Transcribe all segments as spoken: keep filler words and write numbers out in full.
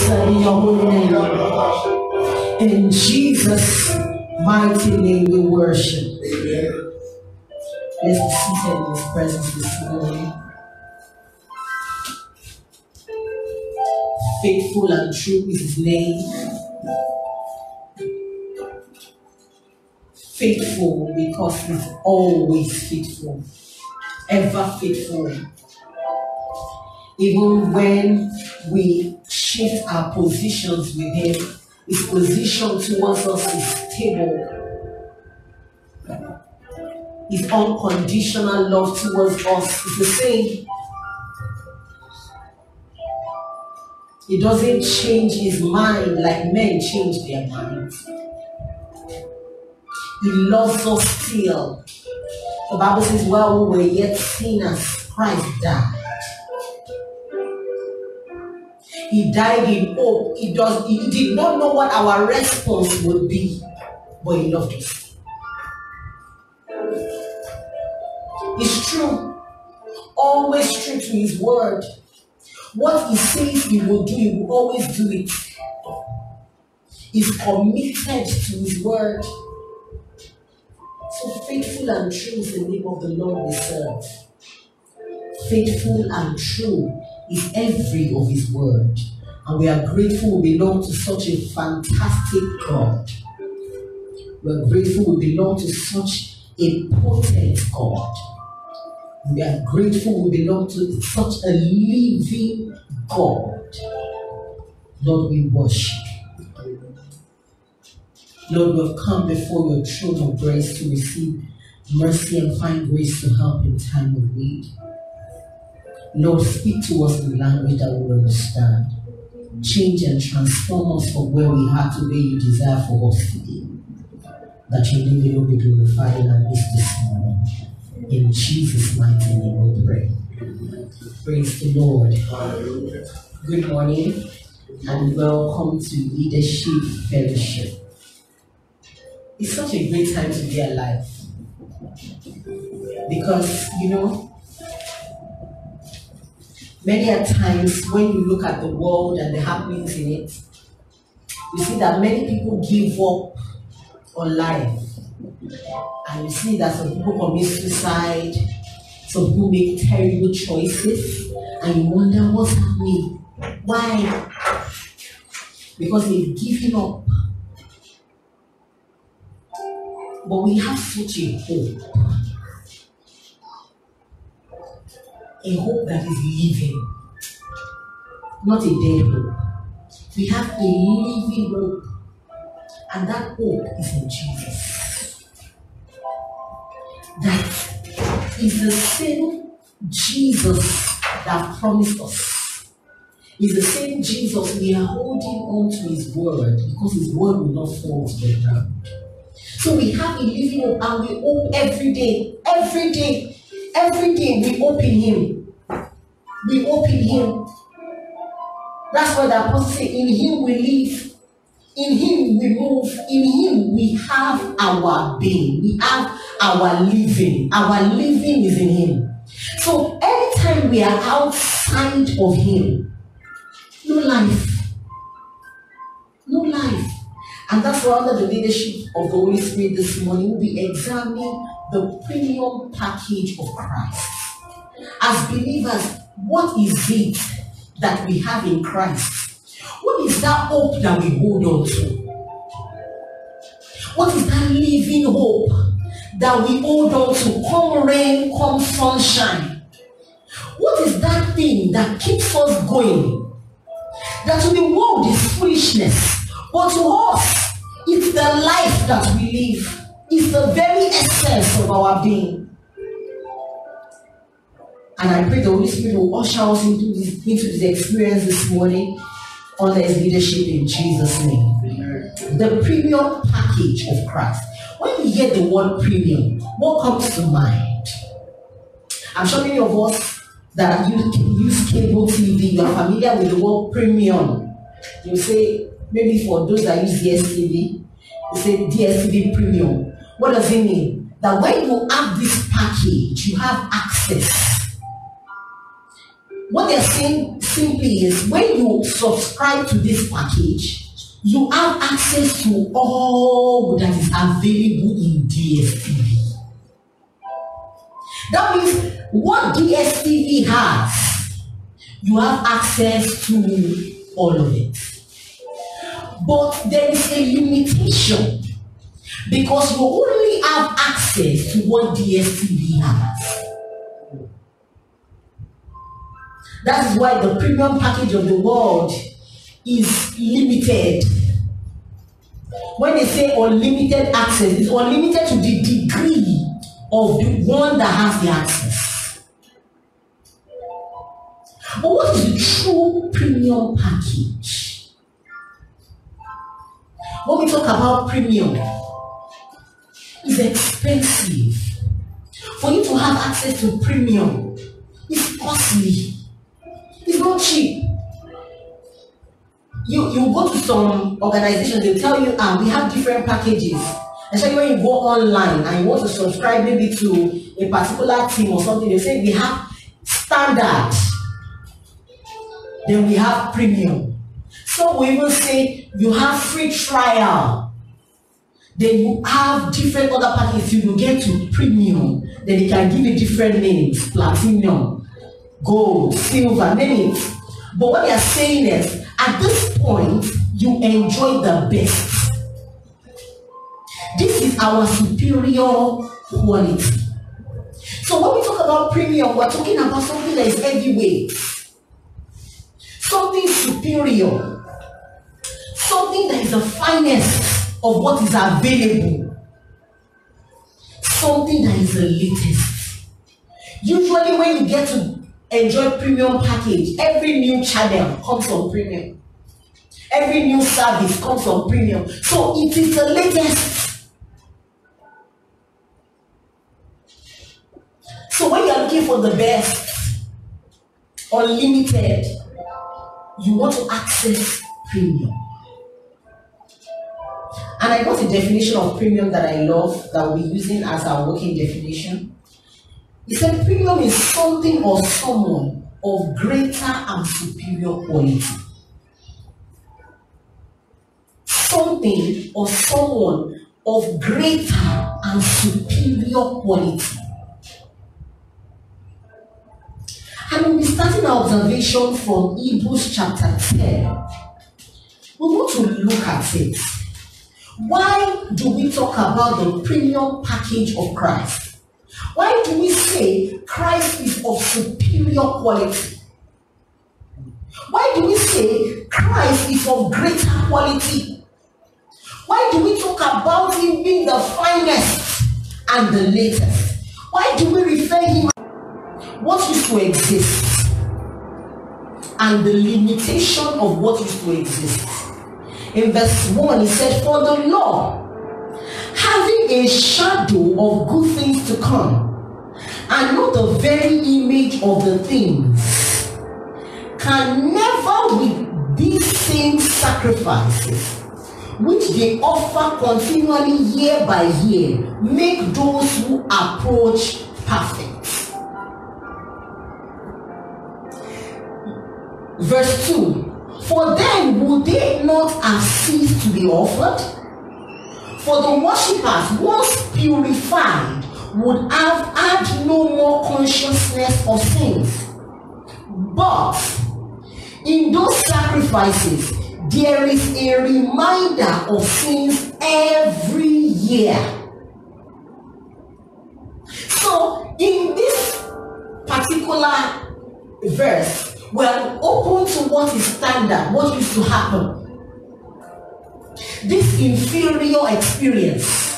answer in your holy name. In Jesus' mighty name we worship. Amen. Let's be seated in His presence this morning. Faithful and true is His name. Faithful because He's always faithful, ever faithful. Even when we shift our positions with Him, His position towards us is stable. His unconditional love towards us is the same. He doesn't change His mind like men change their minds. He loves us still. The Bible says, while we were yet sinners, Christ died. He died in hope. He, does, he did not know what our response would be, but He loved us. He's true. Always true to His word. What He says He will do, He will always do it. He's committed to His word. So faithful and true is the name of the Lord we serve. Faithful and true is every of His word. And we are grateful we belong to such a fantastic God. We are grateful we belong to such a potent God. We are grateful we belong to such a living God. Lord, we worship. Lord, we have come before your throne of grace to receive mercy and find grace to help in time of need. Lord, speak to us in language that we will understand. Change and transform us from where we are to where you desire for us to be. That your name will be glorified in our midst this morning. In Jesus' mighty name we pray. Praise the Lord. Good morning and welcome to Leadership Fellowship. It's such a great time to be alive. Because, you know, many a times when you look at the world and the happenings in it, you see that many people give up on life. And you see that some people commit suicide, some people make terrible choices, and you wonder what's happening. Why? Because they've given up. But we have such a hope. A hope that is living, not a dead hope. We have a living hope, and that hope is in Jesus. That is the same Jesus that promised us. It's the same Jesus we are holding on to His word, because His word will not fall to the ground. So we have a living hope, and we hope every day, every day, every day we hope in Him. We hope in Him. That's why the apostle said, in Him we live, in Him we move, in Him we have our being, we have our living. Our living is in Him. So anytime we are outside of Him, no life. No life. And that's why under the leadership of the Holy Spirit this morning, we'll be examining the premium package of Christ. As believers, what is it that we have in Christ? What is that hope that we hold on to? What is that living hope that we hold on to? Come rain, come sunshine. What is that thing that keeps us going? That to the world is foolishness. But to us, it's the life that we live. It's the very essence of our being. And I pray the Holy Spirit will usher us into this, into this experience this morning under His leadership in Jesus' name. Amen. The premium package of Christ. When you hear the word premium, what comes to mind? I'm sure many of us that use, use cable T V, you are familiar with the word premium. You say, maybe for those that use D S T V, you say D S T V premium. What does it mean? That when you have this package, you have access what they're saying simply is when you subscribe to this package, you have access to all that is available in D S T V. That means what D S T V has, you have access to all of it. But there is a limitation because you only have access to what D S T V has. That is why the premium package of the world is limited. When they say unlimited access, it's unlimited to the degree of the one that has the access. But what is the true premium package? When we talk about premium, it's expensive. For you to have access to premium, it's costly. It's not cheap. You, you go to some organizations, they'll tell you, ah, we have different packages. Especially when you go online and you want to subscribe maybe to a particular team or something, they say we have standard, then we have premium. So we even say you have free trial, then you have different other packages. You will get to premium, then they can give you different names, platinum, gold, silver, name it. But what they are saying is, at this point, you enjoy the best. This is our superior quality. So when we talk about premium, we're talking about something that is heavyweight, something superior, something that is the finest of what is available, something that is the latest. Usually when you get to enjoy premium package, every new channel comes on premium. Every new service comes on premium. So it is the latest. So when you're looking for the best, unlimited, you want to access premium. And I got a definition of premium that I love that we're using as our working definition. He said premium is something or someone of greater and superior quality. Something or someone of greater and superior quality. And we'll be starting our observation from Hebrews chapter ten. We want to look at it. Why do we talk about the premium package of Christ? Why do we say Christ is of superior quality? Why do we say Christ is of greater quality? Why do we talk about him being the finest and the latest? Why do we refer him to what used to exist and the limitation of what used to exist? In verse one, he said, for the law, having a shadow of good things to come, and not the very image of the things, can never with these same sacrifices, which they offer continually year by year, make those who approach perfect. Verse two, for then would they not have ceased to be offered? For the worshippers, once purified, would have had no more consciousness of sins. But in those sacrifices, there is a reminder of sins every year. So, in this particular verse, we are open to what is standard, what used to happen. This inferior experience,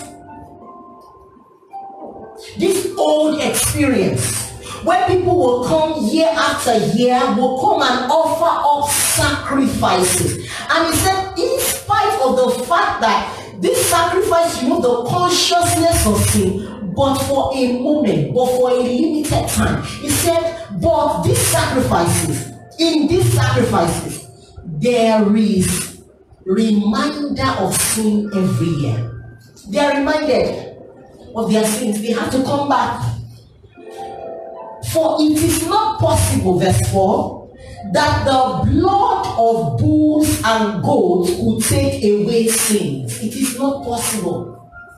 this old experience, where people will come year after year, will come and offer up sacrifices. And he said, in spite of the fact that this sacrifice remove the consciousness of sin, but for a moment, but for a limited time. He said, but these sacrifices, in these sacrifices, there is reminder of sin every year. They are reminded of their sins. They have to come back For it is not possible, verse four, that the blood of bulls and goats could take away sins. It is not possible.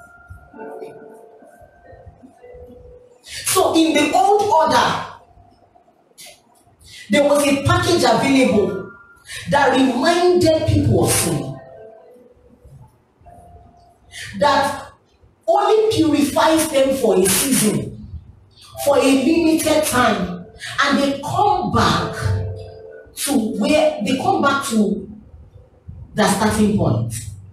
So in the old order, there was a package available that reminded people of sin, that only purifies them for a season, for a limited time, and they come back to where they come back to the starting point.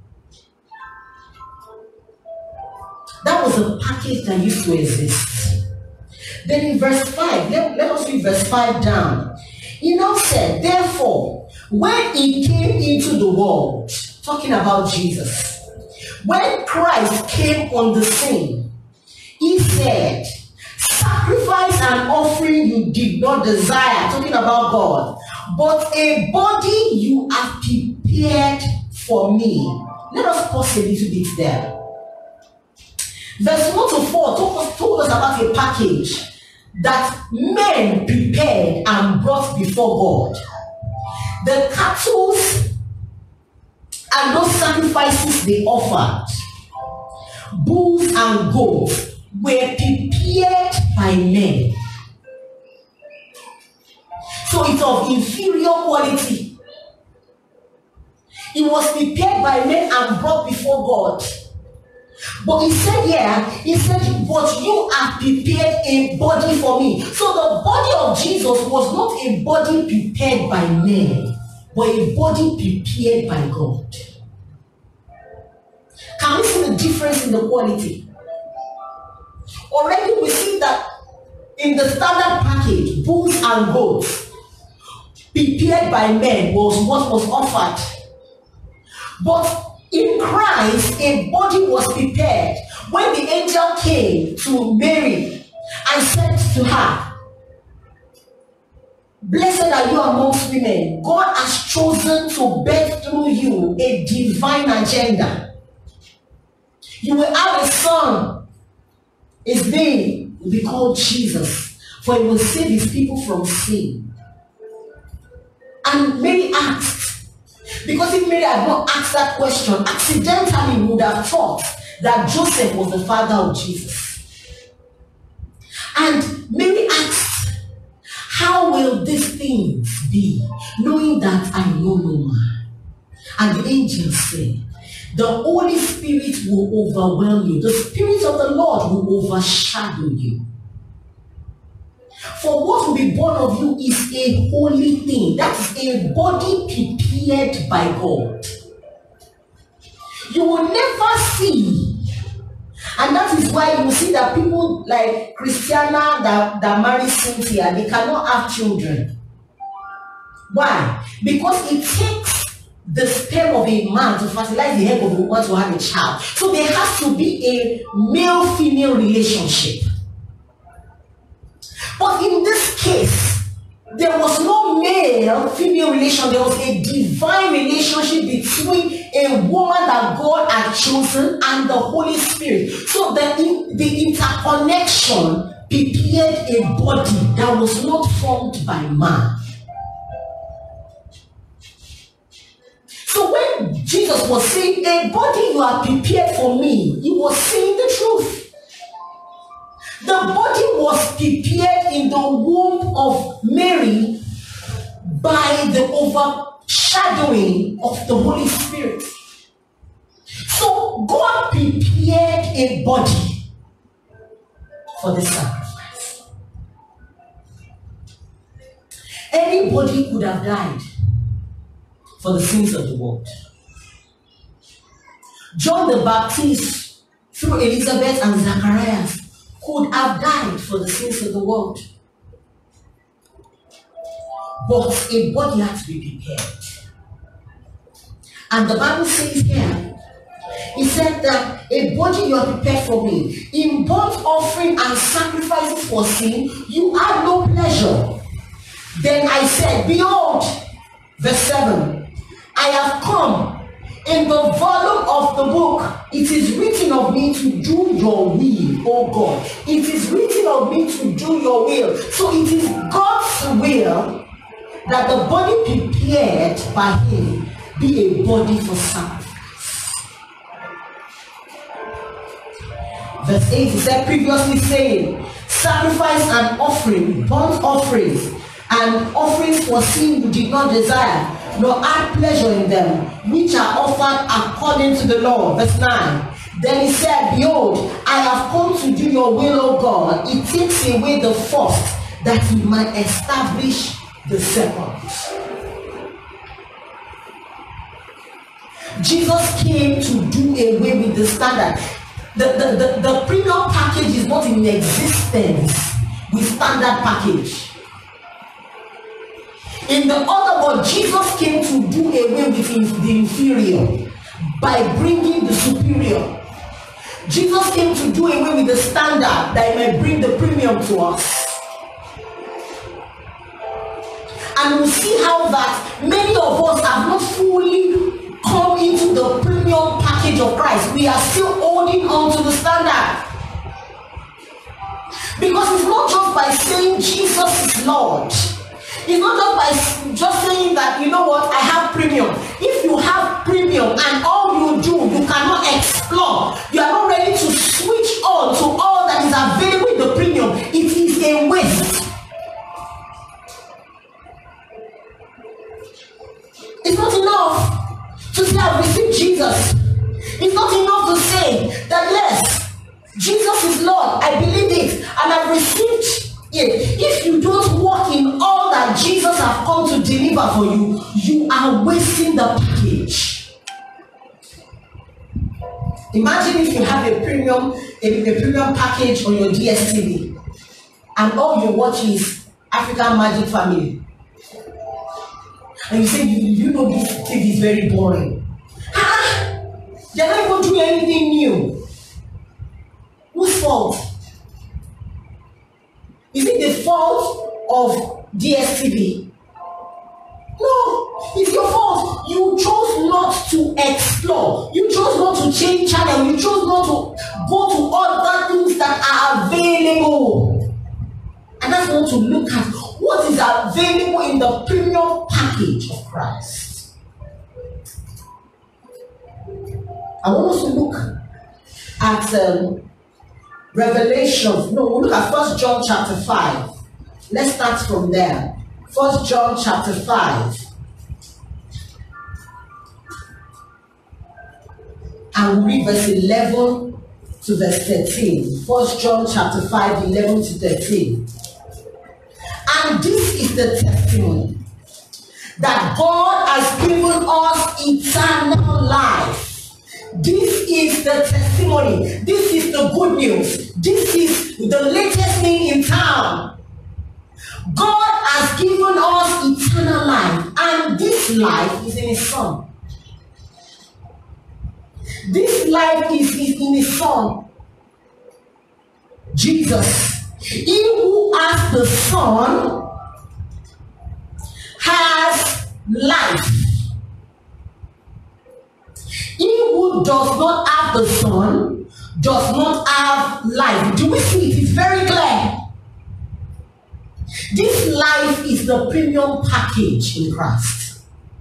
That was a package that used to exist. Then in verse five, let, let us read verse five down. He now said, therefore, when he came into the world, talking about Jesus, when Christ came on the scene, he said, sacrifice and offering you did not desire, talking about God, but a body you have prepared for me. Let us pause a little bit there. Verse one to four told us, told us about a package that men prepared and brought before God. The cattle and those sacrifices they offered, bulls and goats, were prepared by men. So it's of inferior quality. It was prepared by men and brought before God. But he said, yeah, he said, but you have prepared a body for me. So the body of Jesus was not a body prepared by men, but a body prepared by God. Can we see the difference in the quality? Already we see that in the standard package, bulls and goats, prepared by men, was what was offered. But in Christ, a body was prepared. When the angel came to Mary and said to her, blessed are you amongst women. God has chosen to birth through you a divine agenda. You will have a son. His name will be called Jesus, for he will save his people from sin. And Mary asked, because if Mary had not asked that question, accidentally would have thought that Joseph was the father of Jesus. And Mary asked, how will these things be, knowing that I know no man? And the angel said, the Holy Spirit will overwhelm you. The Spirit of the Lord will overshadow you. For what will be born of you is a holy thing. That is a body prepared by God. You will never see. And that is why you see that people like Christiana that, that marry Cynthia, they cannot have children. Why? Because it takes the sperm of a man to fertilize the egg of a woman to have a child. So there has to be a male-female relationship. But in this case, there was no male-female relation. There was a divine relationship between a woman that God had chosen and the Holy Spirit. So that in, the interconnection prepared a body that was not formed by man. So when Jesus was saying, a body you are prepared for me, he was saying the truth. The body was prepared in the womb of Mary by the overshadowing of the Holy Spirit. So God prepared a body for the sacrifice. Anybody could have died for the sins of the world. John the Baptist, through Elizabeth and Zacharias, could have died for the sins of the world. But a body had to be prepared. And the Bible says here, it said that a body you are prepared for me. In burnt offering and sacrifices for sin, you have no pleasure. Then I said, behold, verse seven, I have come. In the volume of the book, it is written of me to do your will, oh God. It is written of me to do your will. So it is God's will that the body prepared by him be a body for sacrifice. Verse eight, he said, previously saying, sacrifice and offering, burnt offerings, and offerings for sin you did not desire, nor had pleasure in them, which are offered according to the law. Verse nine. Then he said, behold, I have come to do your will, O God. It takes away the first, that he might establish the second. Jesus came to do away with the standard. The, the, the, the premium package is not in existence with standard package. In the other word, Jesus came to do away with the inferior by bringing the superior. Jesus came to do away with the standard that he may bring the premium to us. And we see how that many of us have not fully come into the premium package of Christ. We are still holding on to the standard. Because it's not just by saying Jesus is Lord. It's not just by just saying that, you know what, I have premium. If you have premium and all you do, you cannot explore, you are not ready to switch on to all that is available in the premium, it is a waste. It's not enough to say I've received Jesus. It's not enough to say that yes, Jesus is Lord, I believe it, and I've received. If you don't walk in all that Jesus has come to deliver for you, you are wasting the package. Imagine if you have a premium, a, a premium package on your D S T V, and all you watch is African Magic Family, and you say, you, you know this T V is very boring. Ah, they're not even doing anything new. Whose fault? Is it the fault of D S T V? No, it's your fault. You chose not to explore. You chose not to change channel. You chose not to go to other things that are available. And that's not to look at what is available in the premium package of Christ. I want us to look at um, Revelations. No, we'll look at First John chapter five. Let's start from there. First John chapter five. And we'll read verse eleven to verse thirteen. First John chapter five, eleven to thirteen. And this is the testimony, that God has given us eternal life. This is the testimony. This is the good news. This is the latest thing in town. God has given us eternal life, and this life is in His Son. This life is, is in His Son, Jesus. He who has the Son has life. He who does not have the Son does not have life. Do we see it? It's very clear. This life is the premium package in Christ.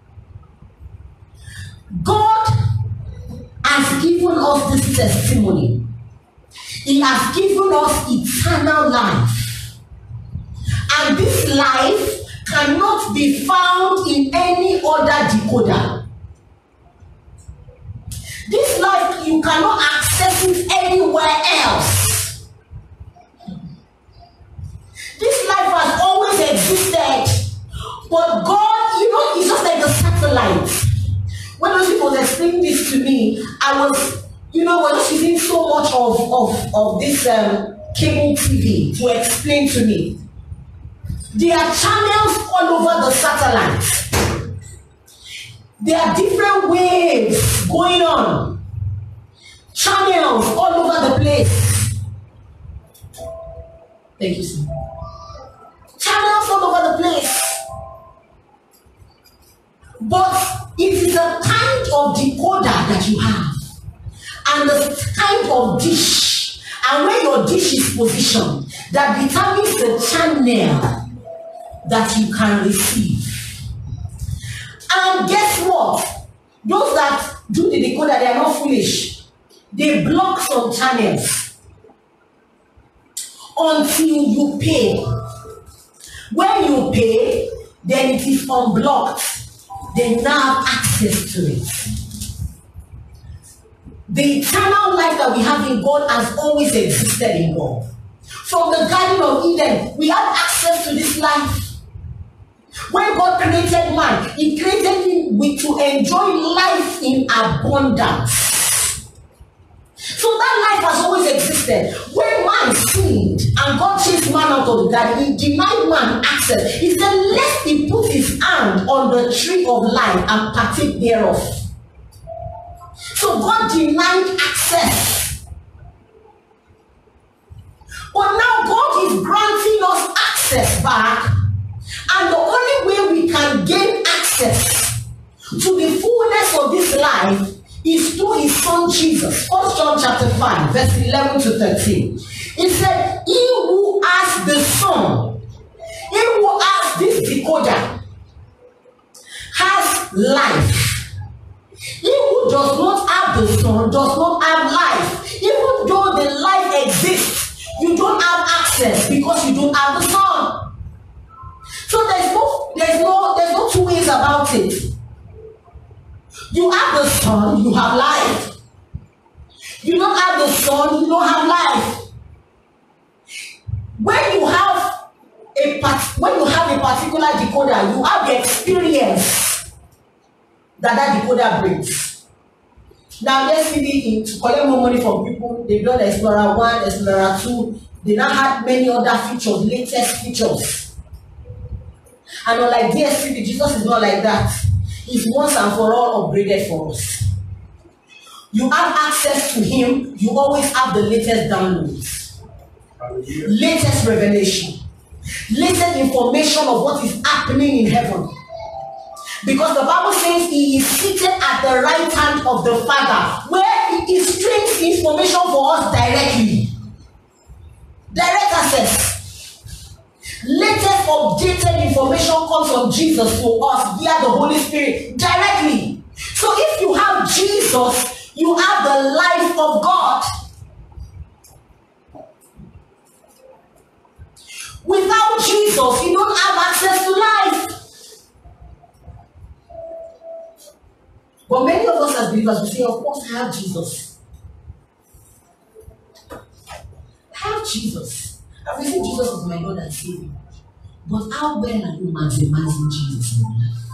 God has given us this testimony. He has given us eternal life. And this life cannot be found in any other decoder. This life, you cannot access it anywhere else. This life has always existed. But God, you know, it's just like the satellite. When those people were explaining this to me, I was, you know, we're just using so much of, of, of this um, cable T V to explain to me. There are channels all over the satellite. There are different waves going on. Channels all over the place. Thank you, sir. Channels all over the place. But it is a kind of decoder that you have, and the kind of dish, and where your dish is positioned, that determines the channel that you can receive. And guess what? Those that do the decoder, they are not foolish. They block some channels until you pay. When you pay, then it is unblocked. They now have access to it. The eternal life that we have in God has always existed in God. From the Garden of Eden, we have access to this life. When God created man, He created him with to enjoy life in abundance. So that life has always existed. When man sinned and God chased man out of the garden, He denied man access. He said, lest he put his hand on the tree of life and partake thereof. So God denied access. But now God is granting us access back. And the only way we can gain access to the fullness of this life is through His Son Jesus. First John chapter five, verse eleven to thirteen. It said, he who has the Son, he who has this decoder, has life. He who does not have the Son does not have life. Even though the life exists, you don't have access because you don't have the Son. So there's no, there's no, there's no two ways about it. You have the Son, you have life. You don't have the Son, you don't have life. When you have a when you have a particular decoder, you have the experience that that decoder brings. Now yesterday, to collect more money from people, they've done Explorer one, Explorer two. They now have many other features, latest features. And unlike D S T V, Jesus is not like that. He's once and for all upgraded for us. You have access to Him, you always have the latest downloads, Hallelujah. Latest revelation, latest information of what is happening in heaven. Because the Bible says He is seated at the right hand of the Father, where He streams information for us directly. Direct access. Latest updated information comes from Jesus to us via the Holy Spirit directly. So if you have Jesus, you have the life of God. Without Jesus, you don't have access to life. But many of us as believers will say, of course, I have Jesus. I have Jesus. I've received Jesus as my Lord and Savior. But how well are you maximizing Jesus in your life?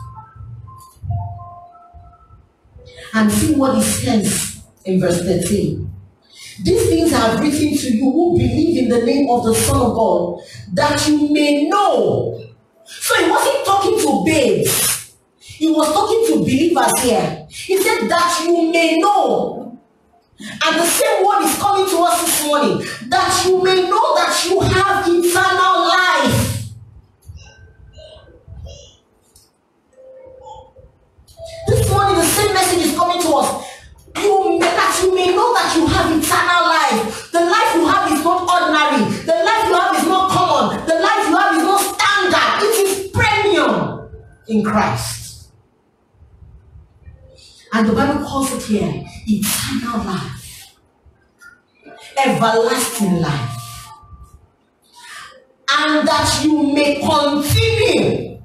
And see what He says in verse thirteen. These things I have written to you who believe in the name of the Son of God, that you may know. So He wasn't talking to babes. He was talking to believers here. He said that you may know. And the same word is coming to us this morning, that you may know that you have eternal life. This morning the same message is coming to us. You may, that you may know that you have eternal life. The life you have is not ordinary. The life you have is not common. The life you have is not standard. It is premium in Christ. And the Bible calls it here eternal life, everlasting life, and that you may continue.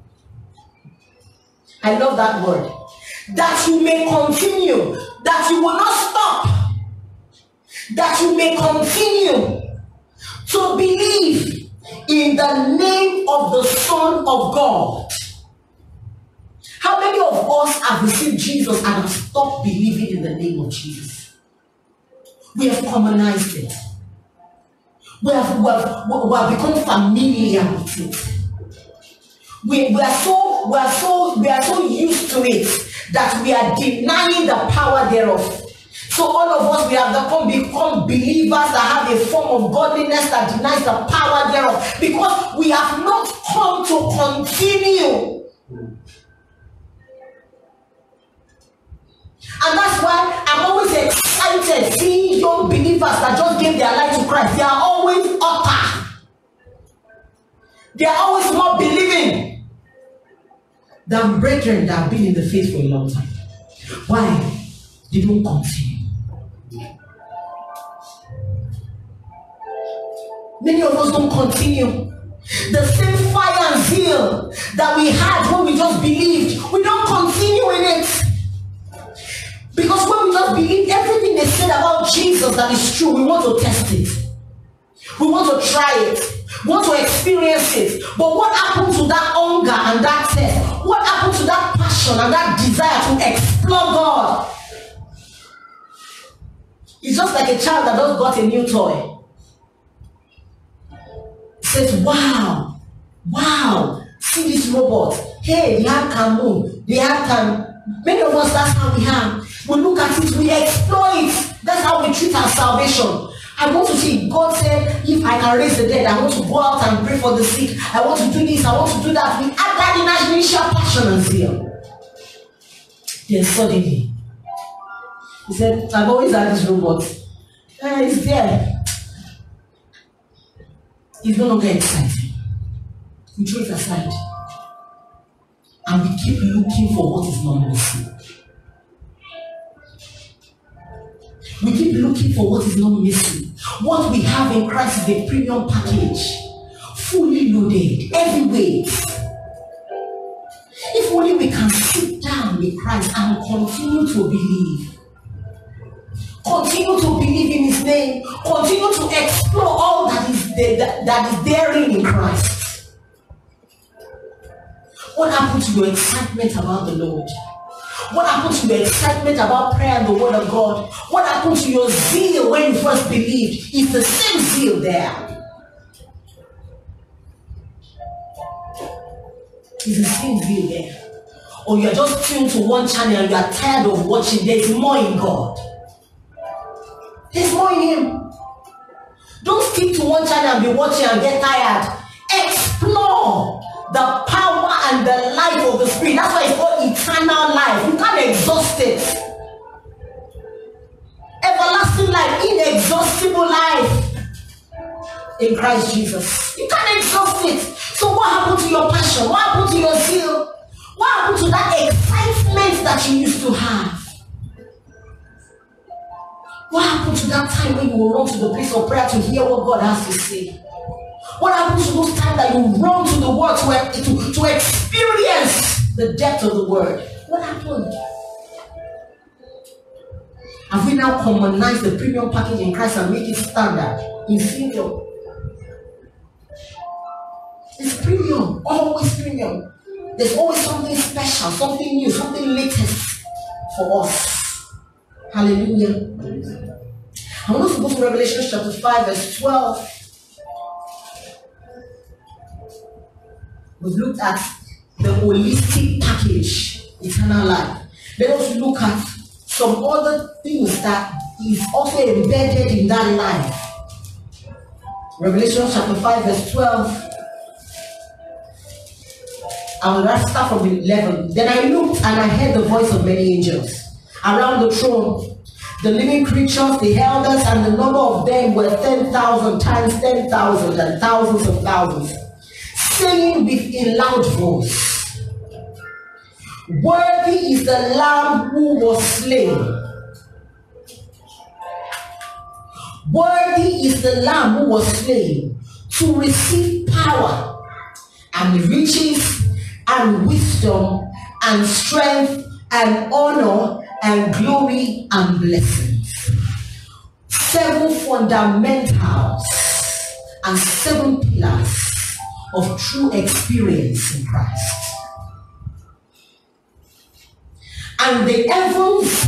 I love that word. That you may continue, that you will not stop, that you may continue to believe in the name of the Son of God. How many of us have received Jesus and have stopped believing in the name of Jesus? We have commonized it. We have, we have, we have become familiar with it. We, we are so we are so we are so used to it that we are denying the power thereof. So all of us, we have become, become believers that have a form of godliness that denies the power thereof, because we have not come to continue. said, seeing young believers that just gave their life to Christ, they are always utter. They are always more believing than brethren that have been in the faith for a long time. Why? They don't continue. Many of us don't continue. The same fire and zeal that we had when we just believed, we don't continue in it. Because when we just believe everything they said about Jesus that is true, we want to test it. We want to try it. We want to experience it. But what happened to that hunger and that thirst? What happened to that passion and that desire to explore God? It's just like a child that just got a new toy. Says, wow, wow, see this robot. Hey, the hand can move. The hand can. Many of us, that's how we have. We look at it, we explore it. That's how we treat our salvation. I want to see. God said, if I can raise the dead, I want to go out and pray for the sick. I want to do this, I want to do that. We add that initial passion and zeal. Then suddenly, he said, I've always had this robot. Uh, it's there. It's no longer exciting. We throw it aside. And we keep looking for what is not missing. We keep looking for what is not missing. What we have in Christ is a premium package. Fully loaded. Every way. If only we can sit down with Christ and continue to believe. Continue to believe in his name. Continue to explore all that is there, that, that is therein in Christ. What happened to your excitement about the Lord? What happened to your excitement about prayer and the word of God? What happened to your zeal when you first believed? It's the same zeal there. It's the same zeal there. Or you're just tuned to one channel and you are tired of watching. There's more in God. There's more in him. Don't stick to one channel and be watching and get tired. Explore the power and the life of the Spirit. That's why it's called eternal life. You can't exhaust it. Everlasting life, inexhaustible life in Christ Jesus. You can't exhaust it. So what happened to your passion? What happened to your zeal? What happened to that excitement that you used to have? What happened to that time when you will run to the place of prayer to hear what God has to say? What happened to those times that you run to the word to, to, to experience the depth of the word? What happened? Have we now commonized the premium package in Christ and make it standard, inferior? It's premium, always premium. There's always something special, something new, something latest for us. Hallelujah. I want us to go to Revelation chapter five, verse twelve. We've looked at the holistic package, eternal life. Let us look at some other things that is also embedded in that life. Revelation chapter five, verse twelve. I will start from eleven. Then I looked and I heard the voice of many angels around the throne, the living creatures, the elders, and the number of them were ten thousand times ten thousand and thousands of thousands, saying with a loud voice, worthy is the Lamb who was slain. Worthy is the Lamb who was slain to receive power and riches and wisdom and strength and honor and glory and blessings. Seven fundamentals and seven pillars of true experience in Christ. And the heavens,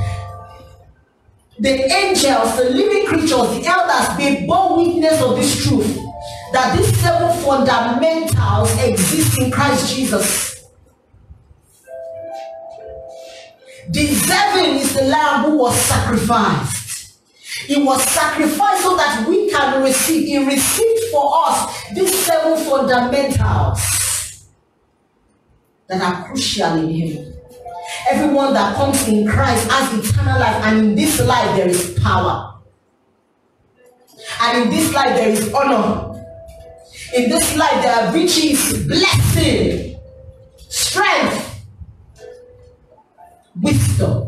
the angels, the living creatures, the elders, they bore witness of this truth, that these seven fundamentals exist in Christ Jesus. Deserving is the Lamb who was sacrificed. He was sacrificed so that we can receive. He received for us these seven fundamentals that are crucial in him. Everyone that comes in Christ has eternal life, and in this life there is power. And in this life there is honor. In this life there are riches, blessing, strength, wisdom.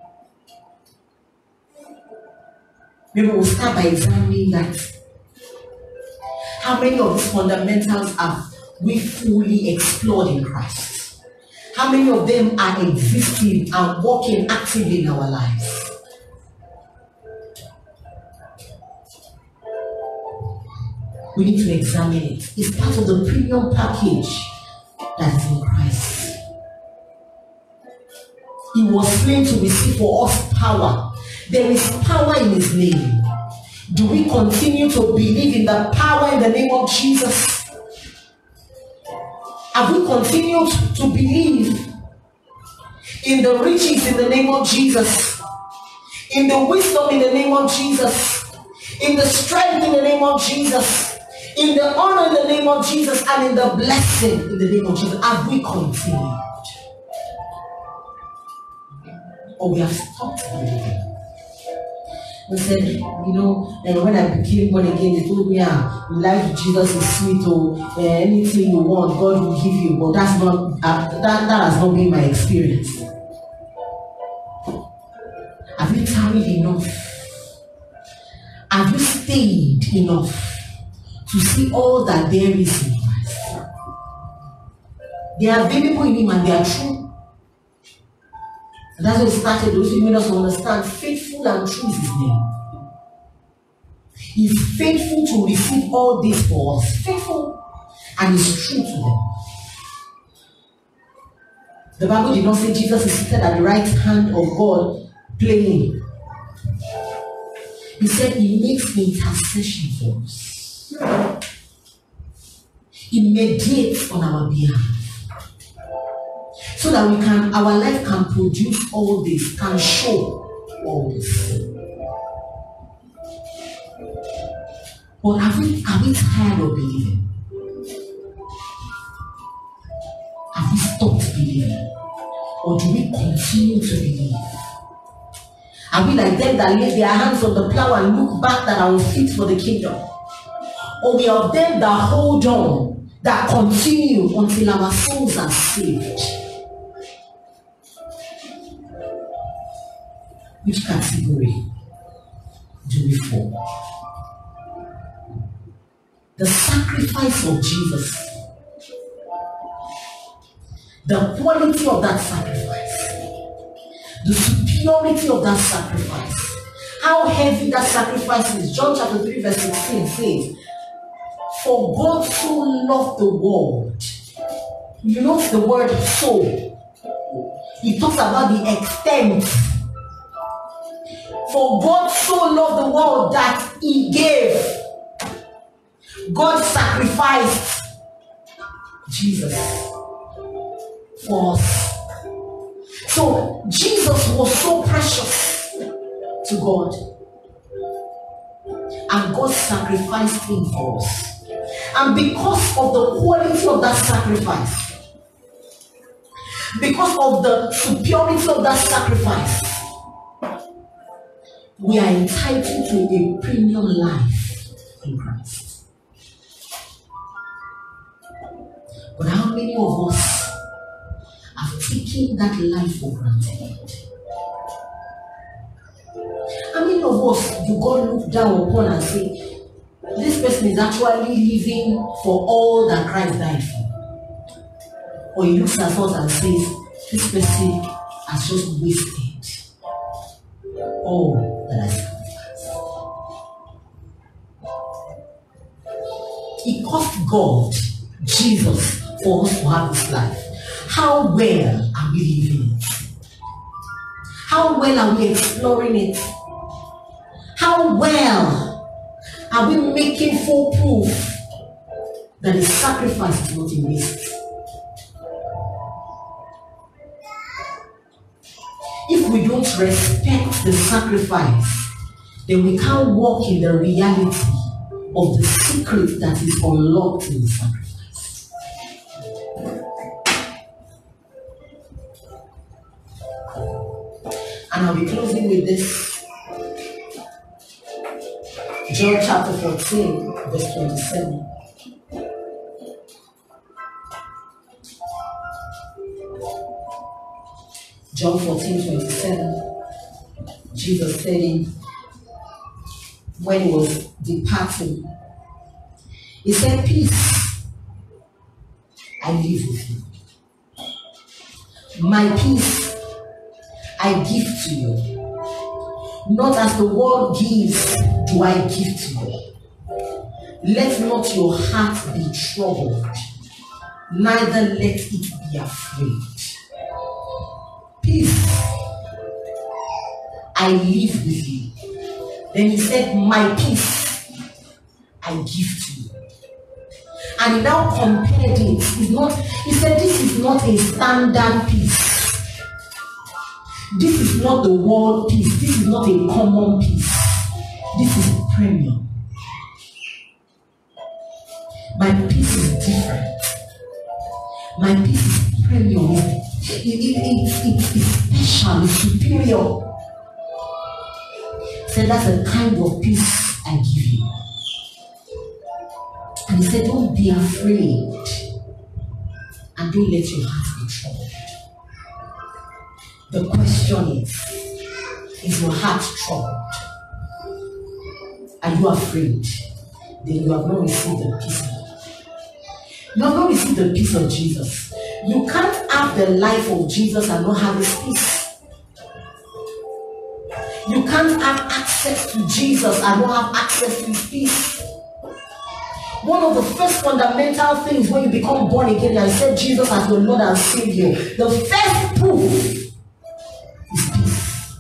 Maybe we'll start by examining that. How many of these fundamentals have we fully explored in Christ? How many of them are existing and working actively in our lives? We need to examine it. It's part of the premium package that is in Christ. He was slain to receive for us power. There is power in his name. Do we continue to believe in the power in the name of Jesus? Have we continued to believe in the riches in the name of Jesus? In the wisdom in the name of Jesus? In the strength in the name of Jesus? In the honor in the name of Jesus? And in the blessing in the name of Jesus? Have we continued? Or we have stopped believing? We said, you know, and when I became born again, they told me, ah, life with Jesus is sweet, or uh, anything you want, God will give you. But that's not, uh, that, that has not been my experience. Have you tarried enough? Have you stayed enough to see all that there is in Christ? They are available in him and they are true. And that's what it started. Those who made us understand faithful and true is his name. He's faithful to receive all this for us. Faithful, and he's true to them. The Bible did not say Jesus is seated at the right hand of God playing. He said he makes intercession for us. He mediates on our behalf. So that we can, our life can produce all this, can show all this. But are we, are we tired of believing? Have we stopped believing? Or do we continue to believe? Are we like them that lay their hands on the plow and look back that are fit for the kingdom? Or we are them that hold on, that continue until our souls are saved? Which category do we fall? The sacrifice of Jesus, the quality of that sacrifice, the superiority of that sacrifice, how heavy that sacrifice is. John chapter three verse sixteen says, for God so loved the world. You know the word so. He talks about the extent. For God so loved the world that he gave. God sacrificed Jesus for us. So Jesus was so precious to God. And God sacrificed him for us. And because of the quality of that sacrifice, because of the superiority of that sacrifice, we are entitled to a premium life in Christ. But how many of us have taken that life for granted? How many of us do God look down upon and say, this person is actually living for all that Christ died for? Or he looks at us and says, this person has just wasted all that I sacrificed. It cost God, Jesus, for us to have this life. How well are we living it? How well are we exploring it? How well are we making full proof that the sacrifice is not in waste? If we don't respect the sacrifice, then we can't walk in the reality of the secret that is unlocked in the sacrifice. And I'll be closing with this. John chapter fourteen, verse twenty-seven. John fourteen, twenty-seven. Jesus said in, when he was departing, he said, peace I leave with you. My peace I give to you. Not as the world gives do I give to you. Let not your heart be troubled, neither let it be afraid. Peace I live with you. Then he said, my peace I give to you. And he now compared it. It's not, he said, this is not a standard peace. This is not the world peace. This is not a common peace. This is premium. My peace is different. My peace is premium. It, it, it, it, it's special. It's superior. He said, that's the kind of peace I give you. And he said, don't be afraid. And don't let your heart be troubled. The question is, is your heart troubled? Are you afraid? Then you have not received the peace of God. You have not received the peace of Jesus. You can't have the life of Jesus and not have his peace. You can't have access to Jesus and not have access to his peace. One of the first fundamental things when you become born again and accept Jesus as your Lord and Savior, the first proof is peace.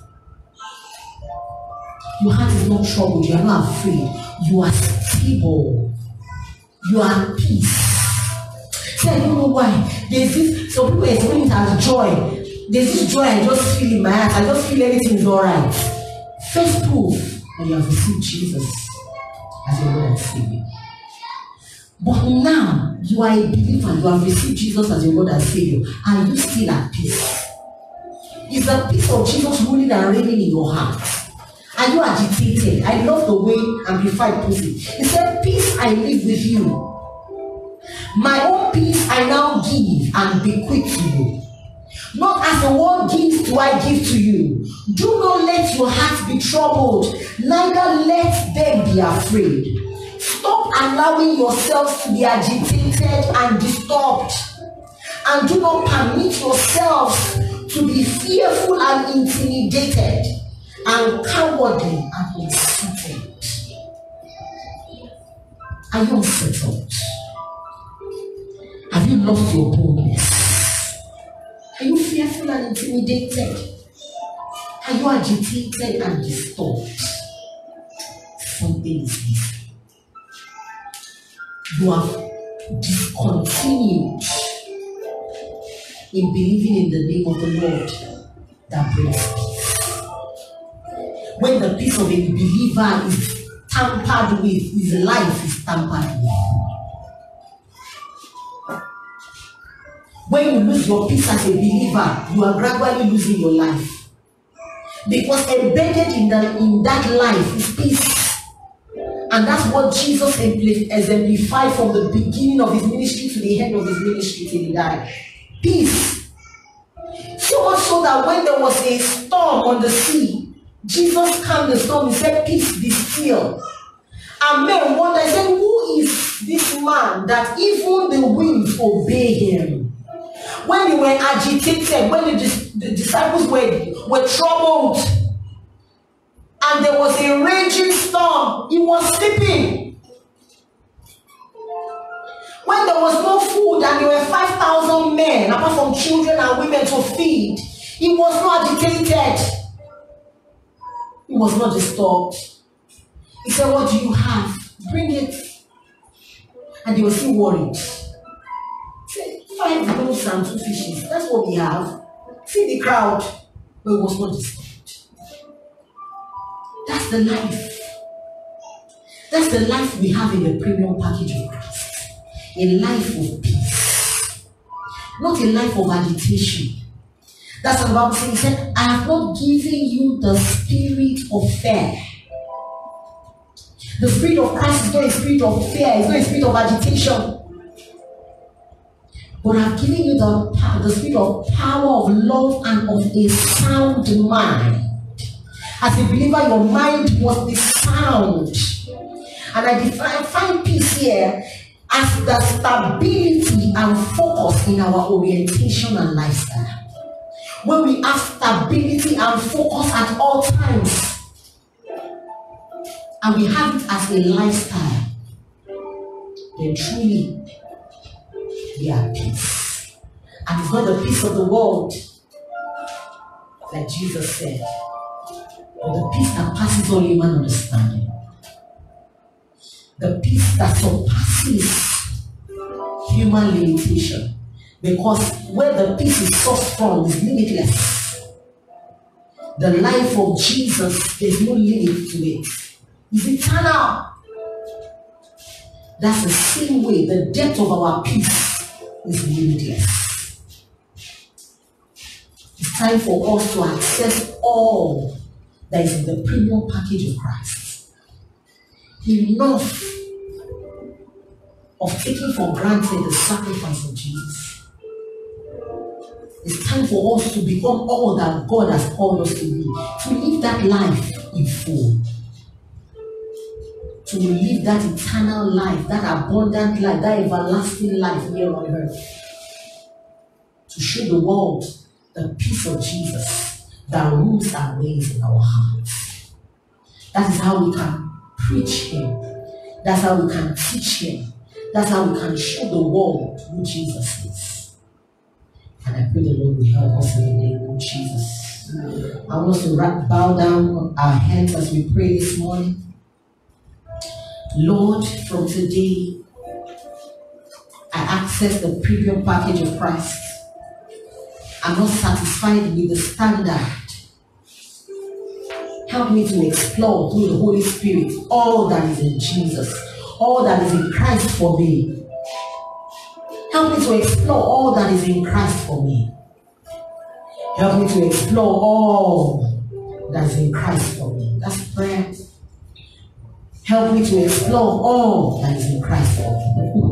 Your heart is not troubled, you are not afraid, you are stable, you are at peace. See, I don't know why. There's this, some people explain it as joy. There's this joy I just feel in my heart, I just feel everything is alright. First proof that you have received Jesus as your Lord and Savior. But now you are a believer, you have received Jesus as your Lord and Savior. Are you still at peace? Is the peace of Jesus ruling and reigning in your heart? Are you agitated? I love the way Amplified puts it. He said, peace I live with you. My own peace I now give and bequeath to you. Not as the world gives do I give to you. Do not let your heart be troubled, neither let them be afraid. Stop allowing yourselves to be agitated and disturbed. And do not permit yourselves to be fearful and intimidated and cowardly and unsettled. Are you unsettled? Have you lost your boldness? Are you fearful and intimidated? Are you agitated and disturbed? Something is missing. You have discontinued in believing in the name of the Lord that brings peace. When the peace of a believer is tampered with, his life is tampered with. When you lose your peace as a believer, you are gradually losing your life. Because embedded in, the, in that life is peace. And that's what Jesus exemplified from the beginning of his ministry to the end of his ministry till he died. Peace. So much so that when there was a storm on the sea, Jesus calmed the storm. He said, peace, be still. And men wondered, I said, who is this man that even the winds obey him? When they were agitated, when the, the disciples were, were troubled, and there was a raging storm, he was sleeping. When there was no food and there were five thousand men, apart from children and women to feed, he was not agitated. He was not disturbed. He said, what do you have? Bring it. And they were still worried. He said, five loaves and two fishes. That's what we have. See the crowd. But it was not disturbed. That's the life. That's the life we have in the premium package of Christ. A life of peace. Not a life of agitation. That's what the Bible says. He said, I have not given you the spirit of fear. The spirit of Christ is not a spirit of fear, it's not a spirit of agitation. But I've given you the, the spirit of power, of love, and of a sound mind. As a believer, your mind must be sound. And I define find peace here as the stability and focus in our orientation and lifestyle. When we have stability and focus at all times, and we have it as a lifestyle, then truly we are peace. And it's not the peace of the world, like Jesus said, but the peace that passes all human understanding. The peace that surpasses human limitation. Because where the peace is sourced from is limitless. The life of Jesus, there's no limit to it. It's eternal. That's the same way the depth of our peace is limitless. It's time for us to access all that is in the premium package of Christ. Enough of taking for granted the sacrifice of Jesus. It's time for us to become all that God has called us to be, to live that life in full, to live that eternal life, that abundant life, that everlasting life here on earth, to show the world the peace of Jesus that rules and reigns in our hearts. That is how we can preach Him. That's how we can teach Him. That's how we can show the world who Jesus is. And I pray the Lord will help us in the name of Jesus. I want us to bow down our heads as we pray this morning. Lord, from today, I access the premium package of Christ. I'm not satisfied with the standard. Help me to explore through the Holy Spirit all that is in Jesus, all that is in Christ for me. Help me to explore all that is in Christ for me. Help me to explore all that is in Christ for me. That's prayer. Help me to explore all that is in Christ for me.